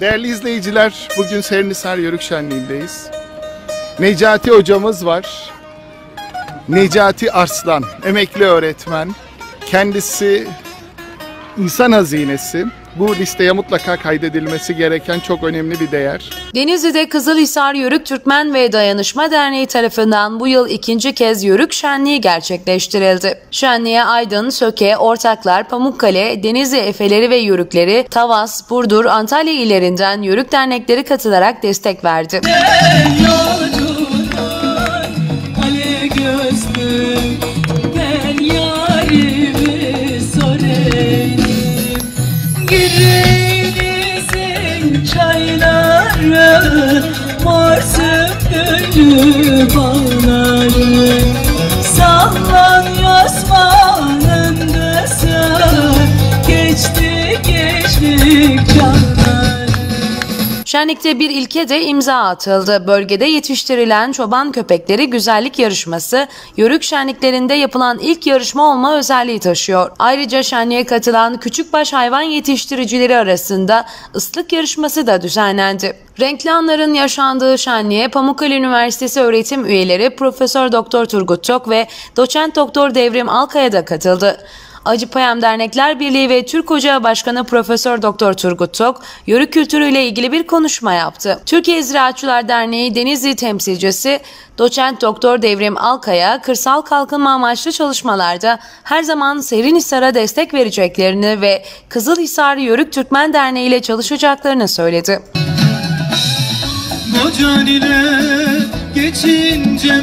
Değerli izleyiciler, bugün Serinhisar Yörük Şenliği'ndeyiz. Necati hocamız var. Necati Arslan, emekli öğretmen. Kendisi insan hazinesi. Bu listeye mutlaka kaydedilmesi gereken çok önemli bir değer. Denizli'de Kızılhisar Yörük Türkmen ve Dayanışma Derneği tarafından bu yıl ikinci kez Yörük Şenliği gerçekleştirildi. Şenliğe Aydın, Söke, Ortaklar, Pamukkale, Denizli Efeleri ve Yörükleri, Tavas, Burdur, Antalya illerinden Yörük dernekleri katılarak destek verdi. Gireylizin çayları, mor sümbüllü bağları, sallanıyor Osman'ın döser, geçti gençlik çağları. Şenlikte bir ilke de imza atıldı. Bölgede yetiştirilen çoban köpekleri güzellik yarışması, Yörük şenliklerinde yapılan ilk yarışma olma özelliği taşıyor. Ayrıca şenliğe katılan küçükbaş hayvan yetiştiricileri arasında ıslık yarışması da düzenlendi. Renkli anların yaşandığı şenliğe Pamukkale Üniversitesi öğretim üyeleri Profesör Doktor Turgut Tok ve Doçent Doktor Devrim Alkaya da katıldı. Acıpayam Dernekler Birliği ve Türk Ocağı Başkanı Profesör Doktor Turgut Tok, yörük kültürüyle ilgili bir konuşma yaptı. Türkiye Ziraatçılar Derneği Denizli temsilcisi Doçent Doktor Devrim Alkaya, kırsal kalkınma amaçlı çalışmalarda her zaman Serinhisar'a destek vereceklerini ve Kızılhisar Yörük Türkmen Derneği ile çalışacaklarını söyledi. Kocan ile geçince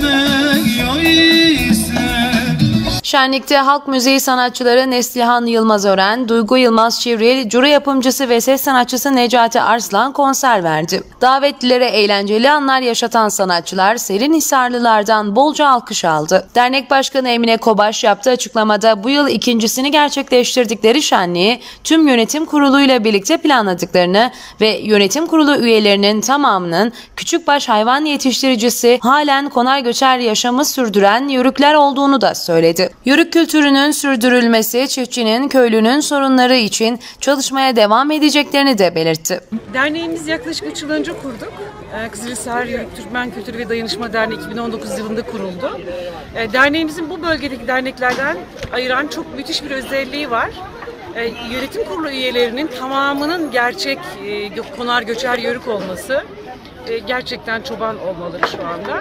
Şenlikte halk müziği sanatçıları Neslihan Yılmaz-Ören, Duygu Yılmaz Çivril, cura yapımcısı ve ses sanatçısı Necati Arslan konser verdi. Davetlilere eğlenceli anlar yaşatan sanatçılar Serinhisarlılardan bolca alkış aldı. Dernek Başkanı Emine Kobaş yaptığı açıklamada bu yıl ikincisini gerçekleştirdikleri şenliği tüm yönetim kuruluyla birlikte planladıklarını ve yönetim kurulu üyelerinin tamamının küçükbaş hayvan yetiştiricisi, halen konar göçer yaşamı sürdüren yörükler olduğunu da söyledi. Yörük kültürünün sürdürülmesi, çiftçinin, köylünün sorunları için çalışmaya devam edeceklerini de belirtti. Derneğimiz yaklaşık 3 yıl önce kurduk. Kızılhisar Yörük Türkmen Kültürü ve Dayanışma Derneği 2019 yılında kuruldu. Derneğimizin bu bölgedeki derneklerden ayıran çok müthiş bir özelliği var. Yönetim kurulu üyelerinin tamamının gerçek konar göçer yörük olması, gerçekten çoban olmaları şu anda.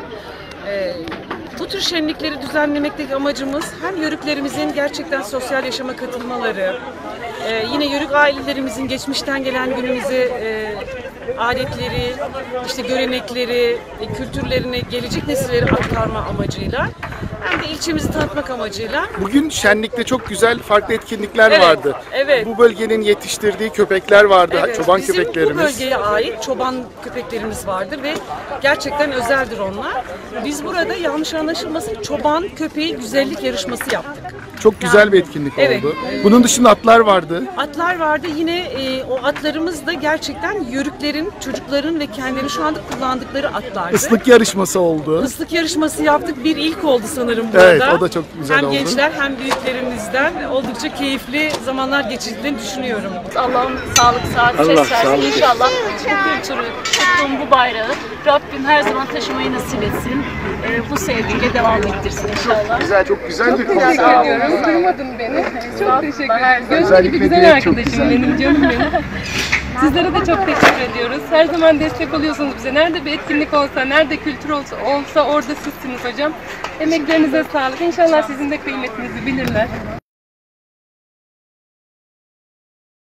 Bu tür şenlikleri düzenlemekteki amacımız hem yörüklerimizin gerçekten sosyal yaşama katılmaları, yine yörük ailelerimizin geçmişten gelen günümüze adetleri, işte görenekleri, kültürlerini gelecek nesillere aktarma amacıyla hem de ilçemizi tanıtmak amacıyla. Bugün şenlikte çok güzel farklı etkinlikler vardı. Evet. Bu bölgenin yetiştirdiği köpekler vardı, Evet, çoban bizim köpeklerimiz. bu bölgeye ait çoban köpeklerimiz vardır ve gerçekten özeldir onlar. Biz burada yanlış anlaşılmasın çoban köpeği güzellik yarışması yaptık. Çok güzel bir etkinlik Evet. oldu. Bunun dışında atlar vardı. Atlar vardı. Yine o atlarımız da gerçekten yörüklerin, çocukların ve kendileri şu anda kullandıkları atlardı. Islık yarışması oldu. Islık yarışması yaptık. Bir ilk oldu sanırım burada. Evet, o da çok güzel oldu. Hem gençler hem büyüklerimizden oldukça keyifli zamanlar geçirdiğini düşünüyorum. Allah'ım sağlık, saat versin. İnşallah bu kültürü, tuttuğum bu bayrağı Rabbim her zaman taşımayı nasip etsin. Bu sevgiyle devam ettirsin inşallah. Güzel, çok güzel bir Teşekkür konser. ediyorum. Kırmadın beni. Çok teşekkür ederim. Gözüm gibi güzel arkadaşım benim, canım benim. Sizlere de çok teşekkür ediyoruz. Her zaman destek oluyorsunuz bize. Nerede bir etkinlik olsa, nerede kültür olsa orada sizsiniz hocam. Emeklerinize sağlık. İnşallah sizin de kıymetinizi bilirler.